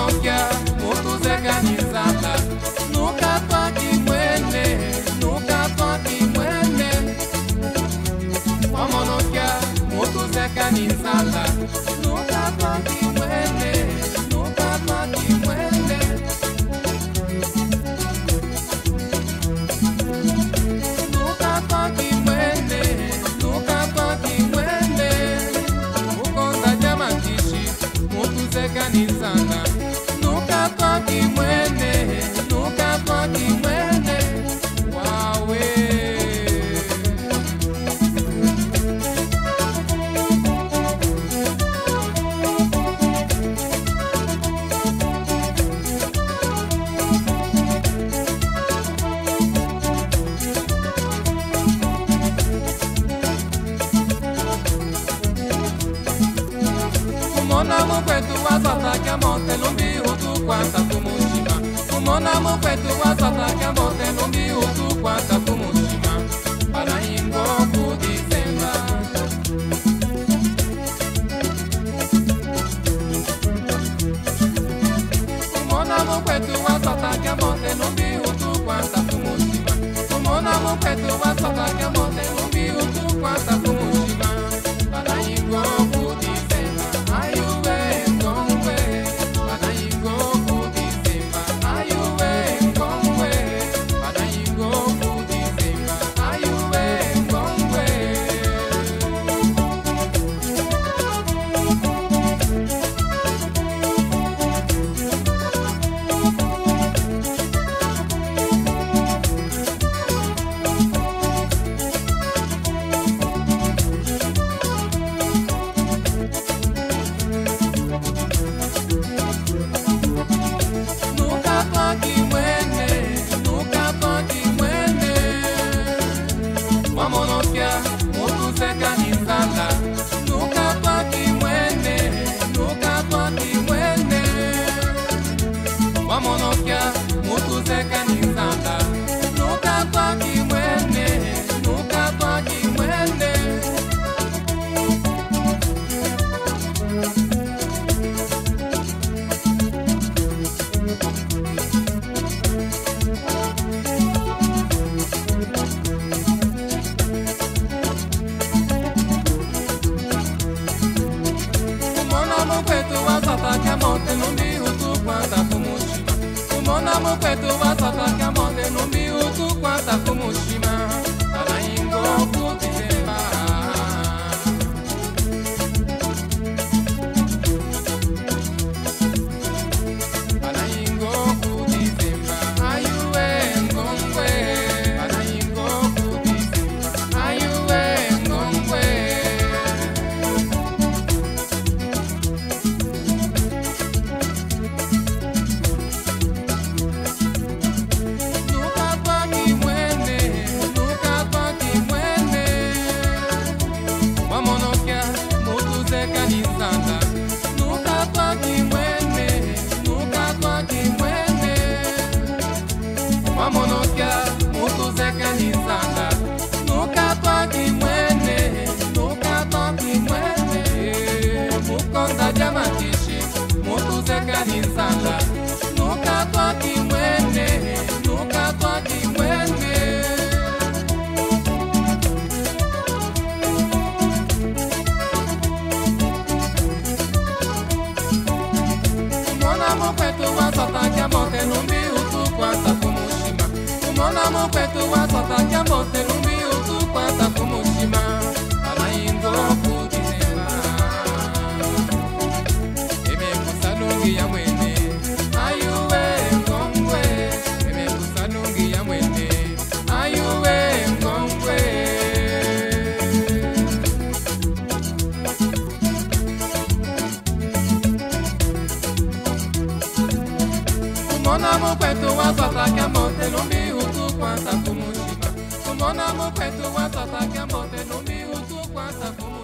Wamonokia, mutu zeganizata. Nunca toque mwene, nunca toque mwene. Wamonokia, mutu zeganizata. Nunca toque mwene, nunca toque mwene. Nunca toque mwene, nunca toque mwene. Ukonda jamakishi, mutu zeganizata. Nunca toque mwene, nunca toque mwene. Wawe. Kumona mukwetu wasata kamonte lumbi utu kwanta kumushima. Kumona mukwetu wasata kamonte lumbi utu kwanta kumushima. Para ingo kudisemba. Kumona mukwetu wasata kamonte lumbi utu kwanta kumushima. Kumona mukwetu wasata kamonte lumbi utu kwanta kumushima. Para ingo kudisemba. Ayuwe ngongwe. Para ingo kudisemba. Ayuwe ngongwe. Para ingo kudisemba. Ayuwe ngongwe. Nunca toque mwene, nunca toque mwene. Wamonokia, mutu zeganizata. Nunca toque mwene, nunca toque mwene. Wamonokia, mutu zeganizata. Nunca toque mwene, nunca toque mwene. Kumona mukwetu wasata kamonte lumbi utu kwanta kumushima. Kumona mukwetu wasata kamonte lumbi utu kwanta kumushima. Para ingo kudisemba. Para ingo kudisemba. Ayuwe ngongwe. Para ingo kudisemba. Ayuwe ngongwe. Nunca toque mwene, nunca toque mwene. Wamonokia, mutu zeganizata. Nunca toque mwene, nunca toque mwene. Wamonokia, mutu zeganizata. Nunca toque mwene, nunca toque mwene. Mukonda jamakishi, mutu zeganizata. Nunca toque mwene, nunca toque mwene. Kumona mukwetu wasata kamonte lumbi utu kwanta kumushima. Kumona mukwetu wasata kamonte lumbi utu kwanta kumushima. Para ingo kudisemba. Eme kusalungi ya mwene. Ayuwe ngongwe. Eme kusalungi ya mwene. Ayuwe ngongwe. Kumona mukwetu wasata kamonte lumbi utu kwanta kumushima. Kumona mukwetu wasata kamonte lumbi utu kwanta kumushima.